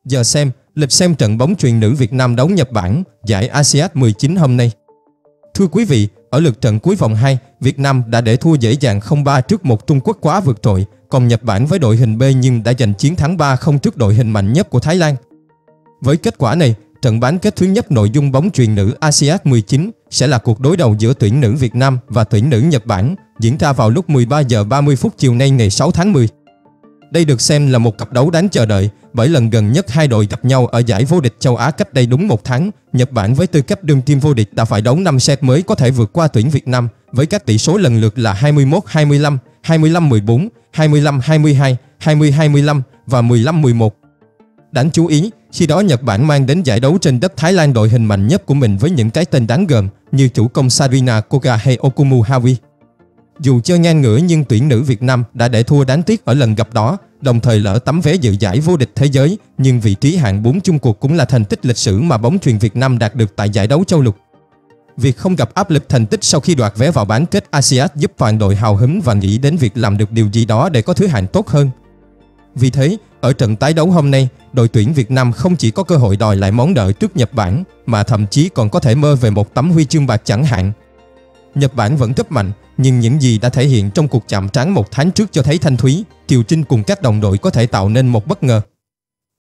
Giờ xem, lịch xem trận bóng chuyền nữ Việt Nam đấu Nhật Bản, giải ASEAN 19 hôm nay. Thưa quý vị, ở lượt trận cuối vòng 2, Việt Nam đã để thua dễ dàng 0-3 trước một Trung Quốc quá vượt trội, còn Nhật Bản với đội hình B nhưng đã giành chiến thắng 3-0 trước đội hình mạnh nhất của Thái Lan. Với kết quả này, trận bán kết thứ nhất nội dung bóng chuyền nữ ASEAN 19 sẽ là cuộc đối đầu giữa tuyển nữ Việt Nam và tuyển nữ Nhật Bản, diễn ra vào lúc 13 giờ 30 phút chiều nay ngày 6 tháng 10. Đây được xem là một cặp đấu đáng chờ đợi, bởi lần gần nhất hai đội gặp nhau ở giải vô địch châu Á cách đây đúng một tháng, Nhật Bản với tư cách đương kim vô địch đã phải đấu 5 set mới có thể vượt qua tuyển Việt Nam, với các tỷ số lần lượt là 21-25, 25-14, 25-22, 20-25 và 15-11. Đáng chú ý, khi đó Nhật Bản mang đến giải đấu trên đất Thái Lan đội hình mạnh nhất của mình với những cái tên đáng gờm như chủ công Sarina Koga hay Okumu Hawi. Dù chơi ngang ngửa nhưng tuyển nữ Việt Nam đã để thua đáng tiếc ở lần gặp đó, đồng thời lỡ tấm vé dự giải vô địch thế giới, nhưng vị trí hạng 4 chung cuộc cũng là thành tích lịch sử mà bóng chuyền Việt Nam đạt được tại giải đấu châu lục. Việc không gặp áp lực thành tích sau khi đoạt vé vào bán kết ASEAN giúp toàn đội hào hứng và nghĩ đến việc làm được điều gì đó để có thứ hạng tốt hơn. Vì thế, ở trận tái đấu hôm nay, đội tuyển Việt Nam không chỉ có cơ hội đòi lại món nợ trước Nhật Bản, mà thậm chí còn có thể mơ về một tấm huy chương bạc chẳng hạn. Nhật Bản vẫn rất mạnh, nhưng những gì đã thể hiện trong cuộc chạm trán một tháng trước cho thấy Thanh Thúy, Kiều Trinh cùng các đồng đội có thể tạo nên một bất ngờ.